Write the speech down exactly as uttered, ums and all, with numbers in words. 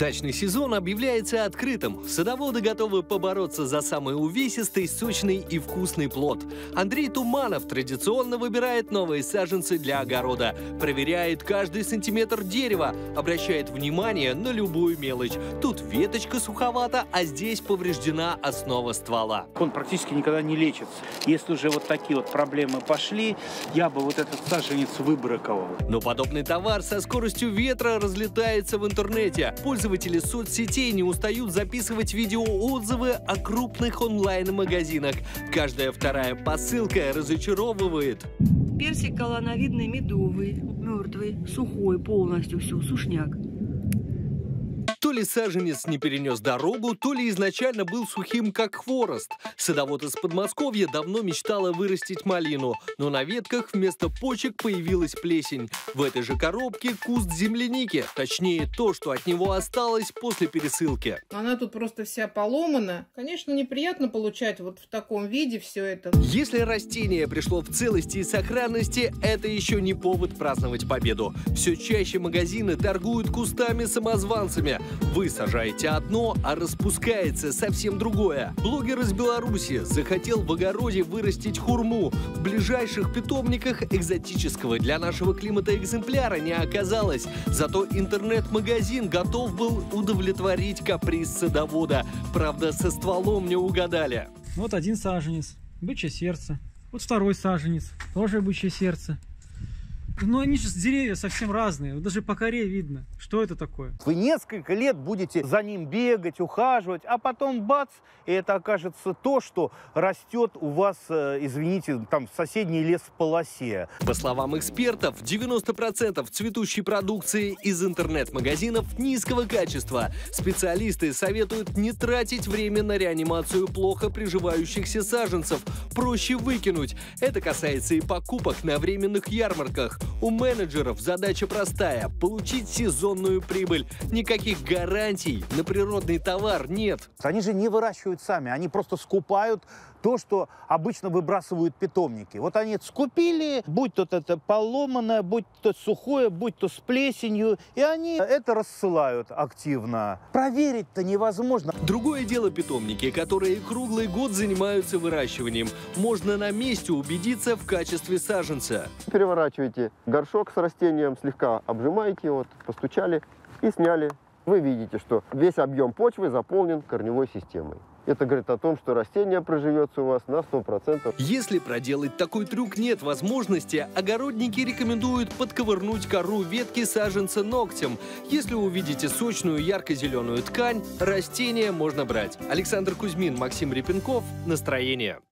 Дачный сезон объявляется открытым. Садоводы готовы побороться за самый увесистый, сочный и вкусный плод. Андрей Туманов традиционно выбирает новые саженцы для огорода, проверяет каждый сантиметр дерева, обращает внимание на любую мелочь. Тут веточка суховата, а здесь повреждена основа ствола. Он практически никогда не лечится. Если уже вот такие вот проблемы пошли, я бы вот этот саженец выбраковал. Но подобный товар со скоростью ветра разлетается в интернете. Пользователи соцсетей не устают записывать видеоотзывы о крупных онлайн-магазинах. Каждая вторая посылка разочаровывает. Персик колоновидный, медовый, мертвый, сухой полностью, все, сушняк. То ли саженец не перенес дорогу, то ли изначально был сухим, как хворост. Садовод из Подмосковья давно мечтала вырастить малину, но на ветках вместо почек появилась плесень. В этой же коробке куст земляники, точнее то, что от него осталось после пересылки. Она тут просто вся поломана. Конечно, неприятно получать вот в таком виде все это. Если растение пришло в целости и сохранности, это еще не повод праздновать победу. Все чаще магазины торгуют кустами-самозванцами. Вы сажаете одно, а распускается совсем другое. Блогер из Беларуси захотел в огороде вырастить хурму. В ближайших питомниках экзотического для нашего климата экземпляра не оказалось. Зато интернет-магазин готов был удовлетворить каприз садовода. Правда, со стволом не угадали. Вот один саженец, бычье сердце. Вот второй саженец, тоже бычье сердце. Но они же деревья совсем разные. Даже по коре видно, что это такое. Вы несколько лет будете за ним бегать, ухаживать, а потом бац, и это окажется то, что растет у вас, извините, там в соседней лесополосе. По словам экспертов, девяносто процентов цветущей продукции из интернет-магазинов низкого качества. Специалисты советуют не тратить время на реанимацию плохо приживающихся саженцев. Проще выкинуть. Это касается и покупок на временных ярмарках. У менеджеров задача простая – получить сезонную прибыль. Никаких гарантий на природный товар нет. Они же не выращивают сами, они просто скупают то, что обычно выбрасывают питомники. Вот они это скупили, будь то это поломанное, будь то сухое, будь то с плесенью, и они это рассылают активно. Проверить-то невозможно. Другое дело питомники, которые круглый год занимаются выращиванием. Можно на месте убедиться в качестве саженца. Переворачиваете горшок с растением, слегка обжимаете, вот, постучали и сняли. Вы видите, что весь объем почвы заполнен корневой системой. Это говорит о том, что растение проживется у вас на сто процентов. Если проделать такой трюк нет возможности, огородники рекомендуют подковырнуть кору ветки саженца ногтем. Если увидите сочную ярко-зеленую ткань, растение можно брать. Александр Кузьмин, Максим Репенков. Настроение.